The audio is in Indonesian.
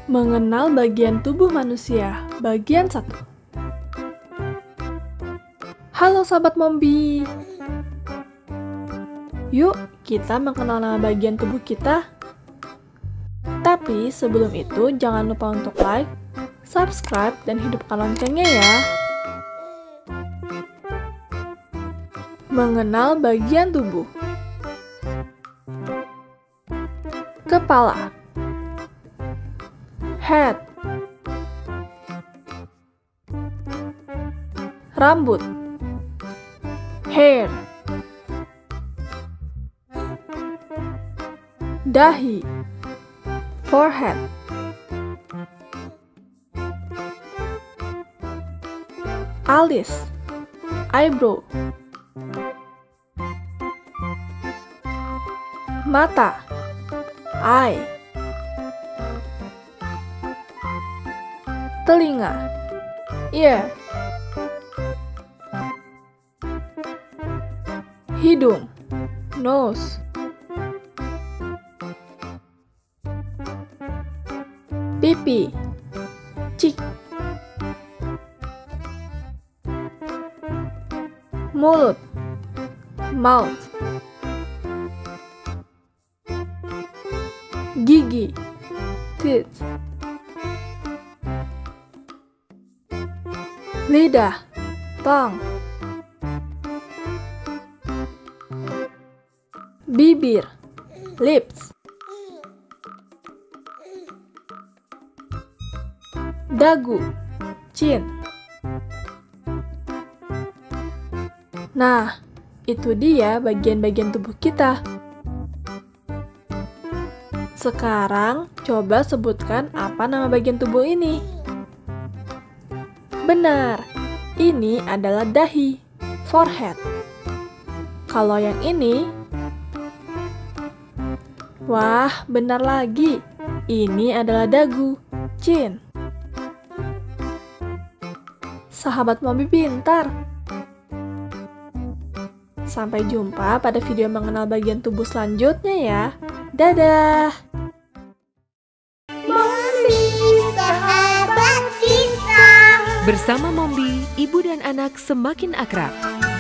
Mengenal bagian tubuh manusia, bagian 1. Halo sahabat Mombi. Yuk, kita mengenal nama bagian tubuh kita. Tapi sebelum itu, jangan lupa untuk like, subscribe, dan hidupkan loncengnya ya. Mengenal bagian tubuh. Kepala, head. Rambut, hair. Dahi, forehead. Alis, eyebrow. Mata, eye. Telinga, ear. Hidung, nose. Pipi, cheek. Mulut, mouth. Gigi, teeth. Lidah, tongue. Bibir, lips. Dagu, chin. Nah, itu dia bagian-bagian tubuh kita. Sekarang, coba sebutkan apa nama bagian tubuh ini. Benar, ini adalah dahi, forehead. Kalau yang ini, wah, benar lagi. Ini adalah dagu, chin. Sahabat Mombi pintar. Sampai jumpa pada video mengenal bagian tubuh selanjutnya ya. Dadah! Mombi, sahabat kita. Bersama Mombi, ibu dan anak semakin akrab.